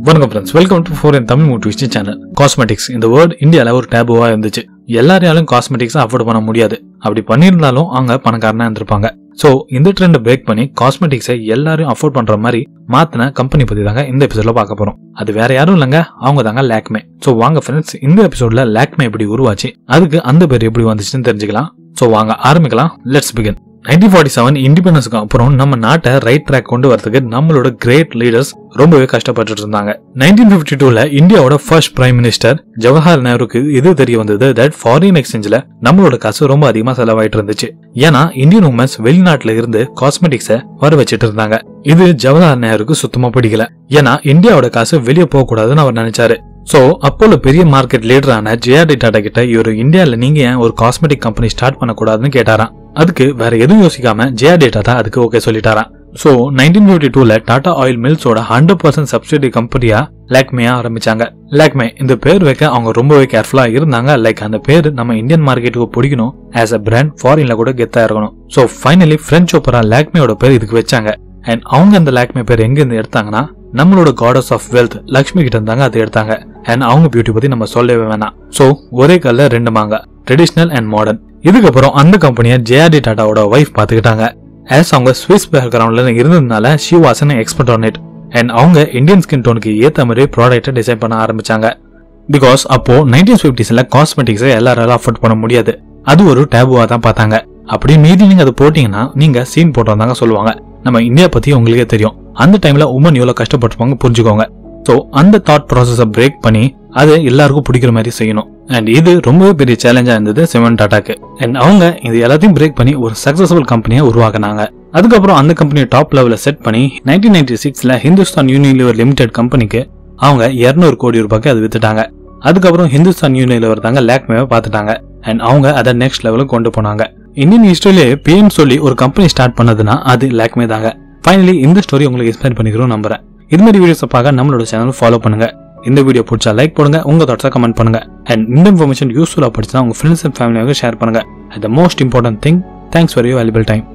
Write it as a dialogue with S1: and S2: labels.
S1: Vanakam friends, welcome to Foreign Tamil Motivation channel. Cosmetics இந்த word இந்தியால ஒரு டேபுவா இருந்துச்சு. எல்லாராலும் காஸ்மெட்டிக்ஸ் அஃபோர்ட் பண்ண முடியாது. அப்படி பண்ணிருந்தாலும் அவங்க பணக்காரனா இருந்திருப்பாங்க. சோ இந்த ட்ரெண்ட் பிரேக் பண்ணி காஸ்மெட்டிக்ஸை எல்லாரும் அஃபோர்ட் பண்ற மாதிரி மாத்தின கம்பெனி பத்தி தாங்க இந்த எபிசோட்ல பார்க்க போறோம். அது வேற யாரும் இல்லங்க, அவங்க தாங்க லாக்மே. சோ வாங்க ஃப்ரெண்ட்ஸ், இந்த எபிசோட்ல லாக்மே எப்படி உருவாச்சு, அதுக்கு அந்த பேர் எப்படி வந்துச்சுன்னு தெரிஞ்சுக்கலாம். சோ வாங்க ஆரம்பிக்கலாம். Let's begin. 1947 இண்டிபெண்டன்ஸ்க்கு அப்புறம் நம்ம நாட்டை ரைட் ட்ராக் கொண்டு வரதுக்கு நம்மளோட கிரேட் லீடர்ஸ் ரொம்பவே கஷ்டப்பட்டு இருந்தாங்க. 1952ல இந்தியாவோட ஃபர்ஸ்ட் பிரைம் மினிஸ்டர் ஜவஹர்லால் நேருக்கு இது தெரிய வந்தது தட் ஃபாரின் எக்ஸ்சேஞ்சில் நம்மளோட காசு ரொம்ப அதிகமா செலவாயிட்டு இருந்துச்சு. ஏன்னா இந்தியன் உமன்ஸ் வெளிநாட்டுல இருந்து காஸ்மெட்டிக்ஸை வர வச்சிட்டு இருந்தாங்க. இது ஜவஹர்லால் நேருக்கு சுத்தமா பிடிக்கல. ஏன்னா இந்தியாவோட காசு வெளியே போக கூடாதுன்னு அவர் நினைச்சாரு. சோ அப்போல பெரிய மார்க்கெட் லீடரான JRD டாடா கிட்ட இவரு இந்தியால நீங்க ஏன் ஒரு காஸ்மெட்டிக் கம்பெனி ஸ்டார்ட் பண்ண கூடாதுன்னு கேட்டாராம். அதுக்கு வேற எதுவும் யோசிக்காம JRD டாடா அதுக்கு ஓகே சொல்லிட்டாராம். சோ 1952ல டாடா ஆயில் மில்ஸோட 100% சப்சிடியரி கம்பெனியா லாக்மேயா ஆரம்பிச்சாங்க. லாக்மே இந்த பேர் வைக்க அவங்க ரொம்பவே கேர்ஃபுல்லா இருந்தாங்க. லைக் அந்த பேர் நம்ம இந்தியன் மார்க்கெட்டுக்கு பிடிக்கணும், ஆஸ் அ பிராண்ட் ஃபாரின்ல கூட கெத்தா இருக்கணும். சோ ஃபைனலி பிரெஞ்ச் ஓப்பரா லாக்மேயோட பேர் இதுக்கு வச்சாங்க. அண்ட் அவங்க அந்த லாக்மே பேர் எங்க இருந்து எடுத்தாங்கன்னா நம்மளோட காடஸ் ஆஃப் வெல்த் லக்ஷ்மி கிட்ட இருந்தாங்க அதை எடுத்தாங்க. அண்ட் அவங்க பியூட்டி பத்தி நம்ம சொல்லவே வேணாம். சோ ஒரே கல்ல ரெண்டு மாங்க, ட்ரெடிஷனல் அண்ட் மாடர்ன். இதுக்கப்புறம் அந்த கம்பெனியை JRD டாடாவோட வைஃப் பாத்துக்கிட்டாங்க. ஆஸ் அவங்க ஸ்விஸ் பேக்ரவுண்ட்ல இருந்ததுனால she was an expert on it. And அவங்க இந்தியன் ஸ்கின் டோனுக்கு ஏத்த மாதிரி ப்ராடக்ட்டை டிசைன் பண்ண ஆரம்பிச்சாங்க. பிகாஸ் அப்போ 1950sல காஸ்மெட்டிக்ஸை எல்லாராலும் அஃபோர்ட் பண்ண முடியாது. அது ஒரு டேபுவா தான் பார்த்தாங்க. அப்படி மீதி நீங்க அதை போட்டீங்கன்னா நீங்க சீன் போட்டு வந்தாங்க சொல்லுவாங்க. நம்ம இந்தியா பத்தி உங்களுக்கே தெரியும், அந்த டைம்ல உமன் எவ்வளவு கஷ்டப்பட்டுருப்பாங்க புரிஞ்சுக்கோங்க. சோ அந்த தாட் ப்ராசஸை பிரேக் பண்ணி அது எல்லாருக்கும் பிடிக்கிற மாதிரி செய்யணும். அண்ட் இது ரொம்பவே பெரிய சேலஞ்சா இருந்தது சிமோன் டாட்டாக்கு. அண்ட் அவங்க இது எல்லாத்தையும் பிரேக் பண்ணி ஒரு சக்சஸ்ஃபுல் கம்பெனியை உருவாக்குனாங்க. அதுக்கப்புறம் அந்த கம்பெனியை டாப் லெவல்ல செட் பண்ணி 1996ல ஹிந்துஸ்தான் யூனிலிவர் லிமிடெட் கம்பெனிக்கு அவங்க 200 கோடி ரூபாய்க்கு அது வித்துட்டாங்க. அதுக்கப்புறம் ஹிந்துஸ்தான் யூனிலிவர் தாங்க லாக்மேவை பார்த்துட்டாங்க. அண்ட் அவங்க அதை நெக்ஸ்ட் லெவலுக்கு கொண்டு போனாங்க. இந்தியன் ஹிஸ்டரியிலே PM சொல்லி ஒரு கம்பெனி ஸ்டார்ட் பண்ணதுன்னா அது லாக்மே தாங்க. ஃபைனலி இந்த ஸ்டோரி உங்களுக்கு இன்ஸ்பயர் பண்ணிக்கிறோம் நம்புறேன். இது மாதிரி வீடியோஸ் பார்க்க நம்மளோட சேனல் ஃபாலோ பண்ணுங்க. இந்த வீடியோ பிடிச்சா லைக் பண்ணுங்க, உங்க தாட்ஸை கமெண்ட் பண்ணுங்க. அண்ட் இந்த இன்ஃபர்மேஷன் யூஸ்ஃபுல்லா படிச்சா உங்க ஃப்ரெண்ட்ஸ் அண்ட் ஃபேமிலியாக ஷேர் பண்ணுங்க. And the most important thing, thanks for your valuable time.